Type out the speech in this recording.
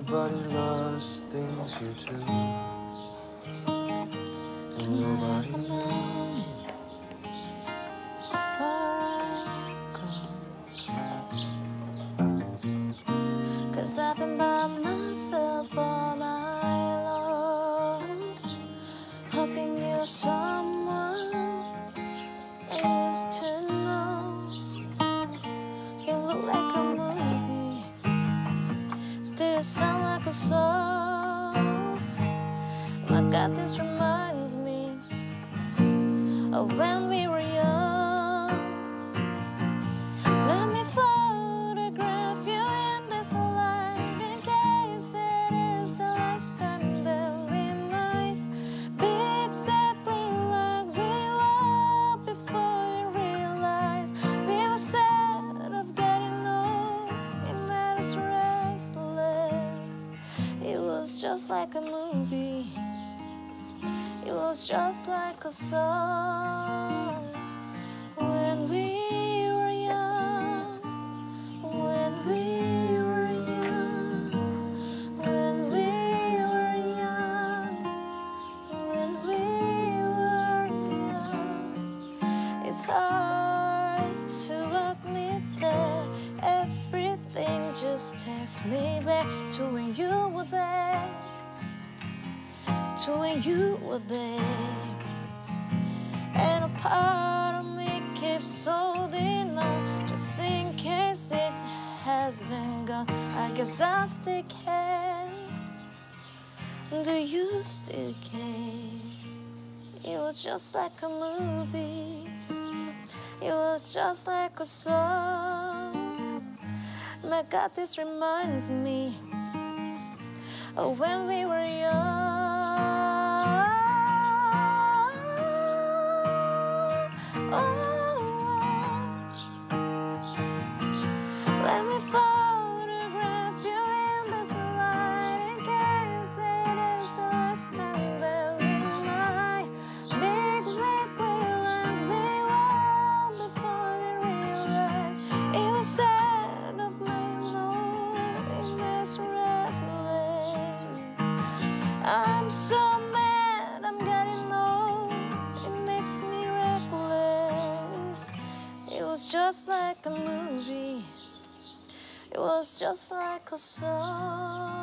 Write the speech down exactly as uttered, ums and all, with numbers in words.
Everybody loves things you do. Nobody knew before I go. 'Cause I've been by myself all night long, hoping you're someone is to know. You look like a movie, still sound like a song. My God, this reminds me of when we were young. Let me photograph you in this light, in case it is the last time that we might be exactly like we were before we realized we were sad of getting old. It made us restless. It was just like a movie. It was just like a song. When we were young, when we were young, when we were young, when we were young. It's hard to admit that everything just takes me back to when you were there, to when you were there. And a part of me keeps holding on, just in case it hasn't gone. I guess I still care. Do you still care? It was just like a movie. It was just like a song. My God, this reminds me of when we were young. Let me photograph you in this light, in case it is the last time that we might be exactly like we were before we realized it was sad of me, no, it makes restless. I'm so mad, I'm getting old, it makes me reckless. It was just like a movie. It was just like a song.